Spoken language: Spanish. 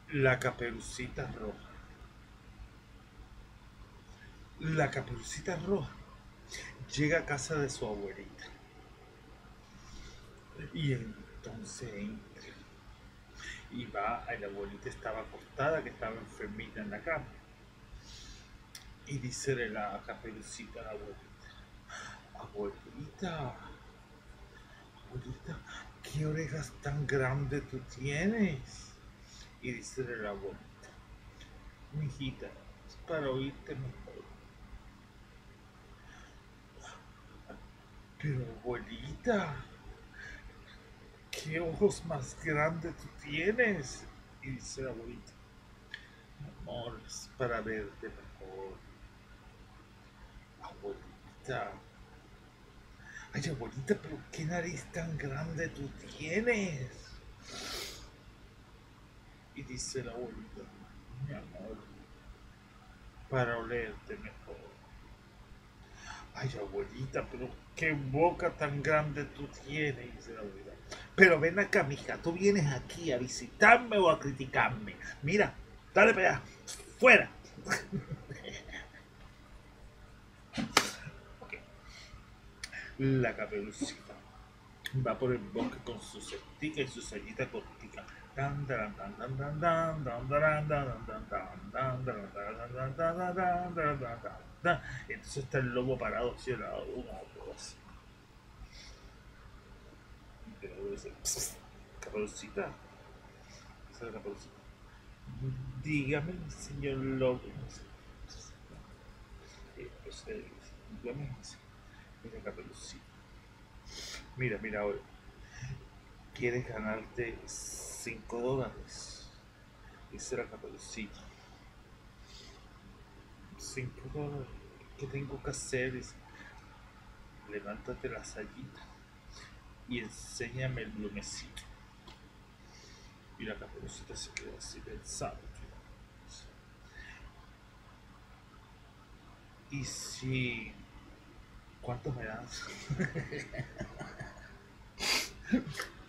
La Caperucita Roja. La Caperucita Roja llega a casa de su abuelita y entonces entra y va, la abuelita estaba acostada, que estaba enfermita en la cama, y dice la Caperucita a la abuelita, abuelita, abuelita, ¿qué orejas tan grandes tú tienes? Y dice la abuelita, mijita, es para oírte mejor. Pero abuelita, ¿qué ojos más grandes tú tienes? Y dice la abuelita, amor, es para verte mejor. Abuelita, ay abuelita, pero qué nariz tan grande tú tienes. Y dice la abuelita, mi amor, para olerte mejor. Ay abuelita, pero qué boca tan grande tú tienes, dice la abuelita. Pero ven acá, mija, tú vienes aquí a visitarme o a criticarme. Mira, dale para allá, fuera. La Caperucita va por el bosque con su cestica y su sellita cortica. Entonces está el lobo parado hacia el lado, una cosa. Pero dice, Caperucita, dice la Caperucita, dígame, señor lobo. Pues, dígame, mira, Caperucita. Mira, mira, ahora. ¿Quieres ganarte $5? Dice la Caperucita. $5. ¿Qué tengo que hacer? Dice, levántate la sayita y enséñame el lumecito. Y la Caperucita se quedó así pensando. ¿Y si... ¿Cuánto me das?